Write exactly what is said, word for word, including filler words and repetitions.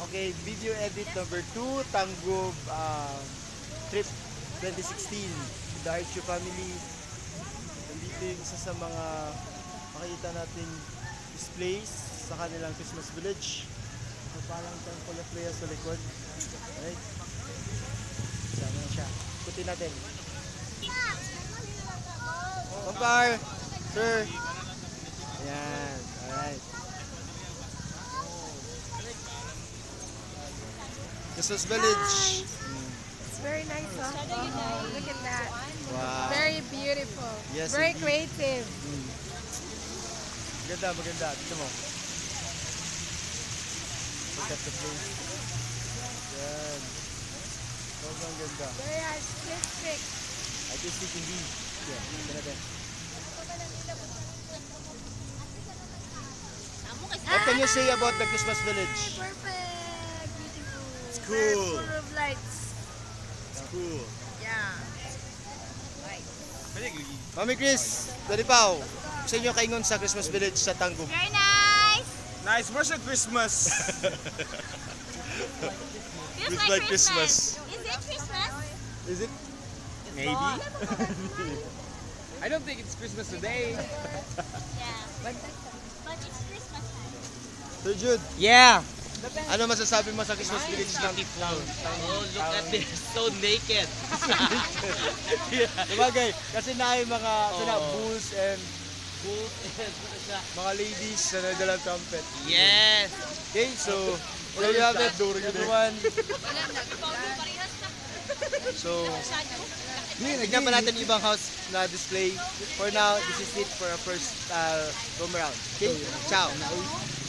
Okay, video edit number two, Tangub uh, Trip twenty sixteen. The Archu family. Nandito yung isa sa mga makikita natin displays sa kanilang Christmas village. Mapalang Temple of Rhea sa likod. Alright. Sama na siya. Ikutin natin. Kumpar! Sir! Ayan. Alright. Christmas village. It's very nice, huh? Look at that. Wow. Very beautiful. Yes, very indeed. creative. Hmm. Maganda, maganda. Dito mo. Look at the place. Yan. Sobrang ganda. Very artistic. Artistic indeed. Yeah, ganda natin. What can you say about the Christmas village? Perfect. Beautiful. It's Very cool. full of lights. It's cool. Yeah. Mami Chris, Daddy Pao, sa inyo kaingon sa Christmas village sa Tangub. Very nice. Nice, where's the Christmas? Feels Feels like Christmas. Is it Christmas? Is it? Maybe. I don't think it's Christmas today. Yeah. But, but it's Christmas time. Sir Jude, Yeah. ano masasabi mo sa Christmas village ng town? Oh, look at this. So naked. Sabagay, kasi na yung mga sila, Oo. bulls and Bulls and ano siya. mga ladies na nagdalang trumpet. Yes. Okay, so there you have it, everyone. So, tignan pa natin yung ibang house na display. For now, this is it for a first uh, go around. Okay, ciao!